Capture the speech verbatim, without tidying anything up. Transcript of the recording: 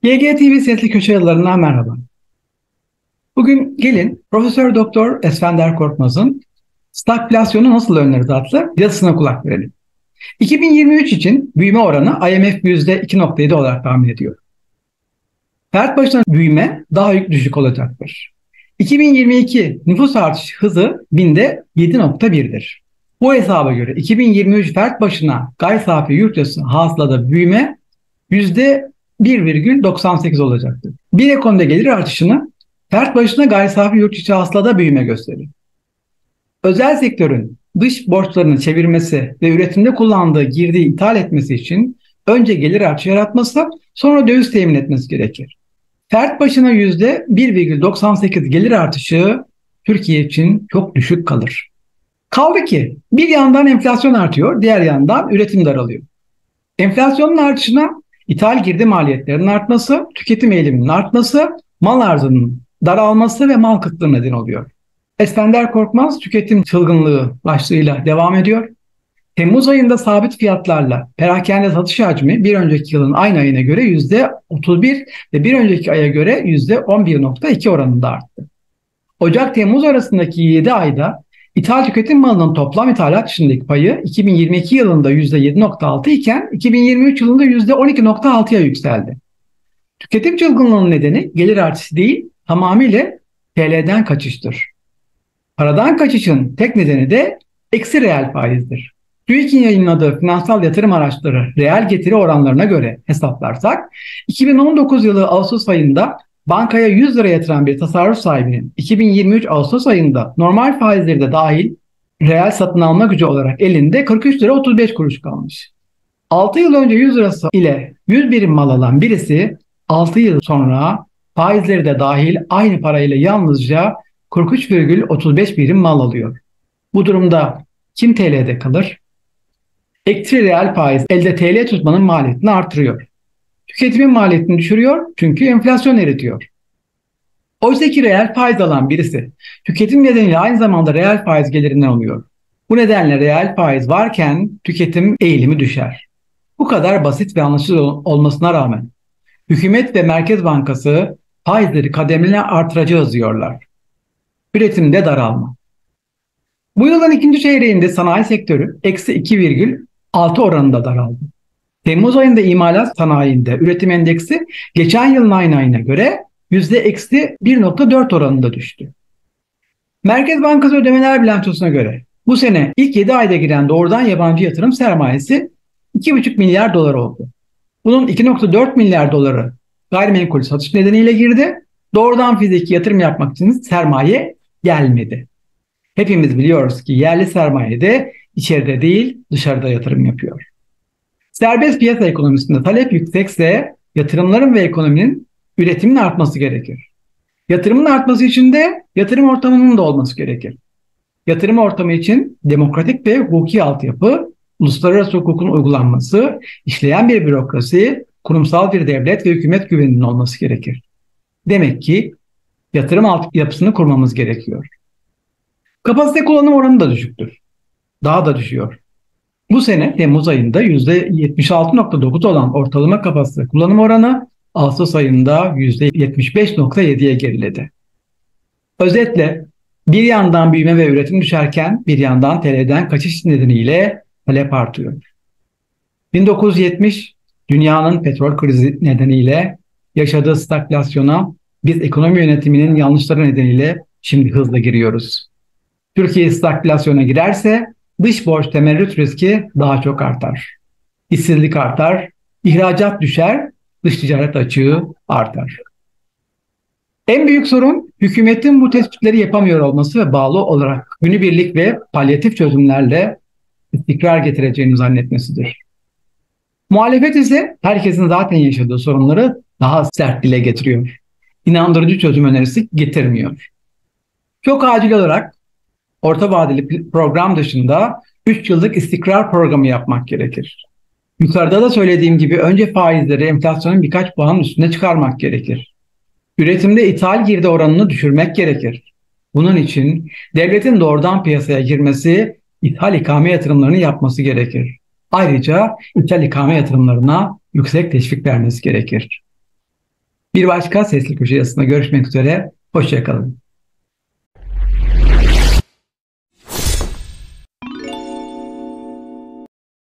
G G T V Sesli Köşe Yazılarından merhaba. Bugün gelin Profesör Doktor Esfender Korkmaz'ın "Stagflasyonu Nasıl Önleriz" adlı yazısına kulak verelim. iki bin yirmi üç için büyüme oranı I M F yüzde iki nokta yedi olarak tahmin ediyor. Fert başına büyüme daha düşük olacaktır. iki bin yirmi iki nüfus artış hızı binde yedi nokta bir'dir. Bu hesaba göre iki bin yirmi üç fert başına gayri safi yurt içi hasılada büyüme yüzde bir virgül doksan sekiz olacaktır. Bir ekonomide gelir artışını fert başına gayri safi yurt içi hasılada büyüme gösterir. Özel sektörün dış borçlarını çevirmesi ve üretimde kullandığı girdiği ithal etmesi için önce gelir artışı yaratması, sonra döviz temin etmesi gerekir. Fert başına yüzde bir virgül doksan sekiz gelir artışı Türkiye için çok düşük kalır. Kaldı ki bir yandan enflasyon artıyor, diğer yandan üretim daralıyor. Enflasyonun artışına ithal girdi maliyetlerinin artması, tüketim eğiliminin artması, mal arzının daralması ve mal kıtlığı neden oluyor. Esfender Korkmaz tüketim çılgınlığı başlığıyla devam ediyor. Temmuz ayında sabit fiyatlarla perakende satış hacmi bir önceki yılın aynı ayına göre yüzde otuz bir ve bir önceki aya göre yüzde on bir nokta iki oranında arttı. Ocak-Temmuz arasındaki yedi ayda ithal tüketim malının toplam ithalat dışındaki payı iki bin yirmi iki yılında yüzde yedi nokta altı iken iki bin yirmi üç yılında yüzde on iki nokta altıya yükseldi. Tüketim çılgınlığının nedeni gelir artışı değil, tamamıyla T L'den kaçıştır. Paradan kaçışın tek nedeni de eksi reel faizdir. TÜİK'in yayınladığı finansal yatırım araçları reel getiri oranlarına göre hesaplarsak, iki bin on dokuz yılı Ağustos ayında bankaya yüz lira yatıran bir tasarruf sahibinin iki bin yirmi üç Ağustos ayında normal faizleri de dahil reel satın alma gücü olarak elinde kırk üç lira otuz beş kuruş kalmış. altı yıl önce yüz lirası ile yüz birim mal alan birisi altı yıl sonra faizleri de dahil aynı parayla yalnızca kırk üç virgül otuz beş birim mal alıyor. Bu durumda kim T L'de kalır? Eksi reel faiz elde T L tutmanın maliyetini artırıyor. Tüketimin maliyetini düşürüyor çünkü enflasyon eritiyor. Oysa ki reel faiz alan birisi tüketim nedeniyle aynı zamanda reel faiz gelirinden alıyor. Bu nedenle reel faiz varken tüketim eğilimi düşer. Bu kadar basit ve anlaşılır olmasına rağmen hükümet ve Merkez Bankası faizleri kademeli artıracağız diyorlar. Üretimde daralma. Bu yılın ikinci çeyreğinde sanayi sektörü eksi iki virgül altı oranında daraldı. Temmuz ayında imalat sanayinde üretim endeksi geçen yılın aynı ayına göre yüzde eksi bir nokta dört oranında düştü. Merkez Bankası ödemeler bilançosuna göre bu sene ilk yedi ayda giren doğrudan yabancı yatırım sermayesi iki buçuk milyar dolar oldu. Bunun iki nokta dört milyar doları gayrimenkul satış nedeniyle girdi. Doğrudan fiziki yatırım yapmak için sermaye gelmedi. Hepimiz biliyoruz ki yerli sermaye de içeride değil dışarıda yatırım yapıyor. Serbest piyasa ekonomisinde talep yüksekse yatırımların ve ekonominin üretiminin artması gerekir. Yatırımın artması için de yatırım ortamının da olması gerekir. Yatırım ortamı için demokratik ve hukuki altyapı, uluslararası hukukun uygulanması, işleyen bir bürokrasi, kurumsal bir devlet ve hükümet güveninin olması gerekir. Demek ki yatırım altyapısını kurmamız gerekiyor. Kapasite kullanım oranı da düşüktür. Daha da düşüyor. Bu sene Temmuz ayında yüzde yetmiş altı nokta dokuz olan ortalama kapasite kullanım oranı Ağustos ayında yüzde yetmiş beş nokta yediye geriledi. Özetle bir yandan büyüme ve üretim düşerken bir yandan T L'den kaçış nedeniyle talep artıyor. bin dokuz yüz yetmiş dünyanın petrol krizi nedeniyle yaşadığı stagflasyona biz ekonomi yönetiminin yanlışları nedeniyle şimdi hızla giriyoruz. Türkiye stagflasyona girerse dış borç temerrüt riski daha çok artar. İşsizlik artar, ihracat düşer, dış ticaret açığı artar. En büyük sorun hükümetin bu tespitleri yapamıyor olması ve bağlı olarak günübirlik ve palyatif çözümlerle istikrar getireceğini zannetmesidir. Muhalefet ise herkesin zaten yaşadığı sorunları daha sert dile getiriyor. İnandırıcı çözüm önerisi getirmiyor. Çok acil olarak orta vadeli program dışında üç yıllık istikrar programı yapmak gerekir. Yukarıda da söylediğim gibi önce faizleri enflasyonun birkaç puanın üstüne çıkarmak gerekir. Üretimde ithal girdi oranını düşürmek gerekir. Bunun için devletin doğrudan piyasaya girmesi, ithal ikame yatırımlarını yapması gerekir. Ayrıca ithal ikame yatırımlarına yüksek teşvik vermesi gerekir. Bir başka Sesli Köşe yazısında görüşmek üzere. Hoşça kalın.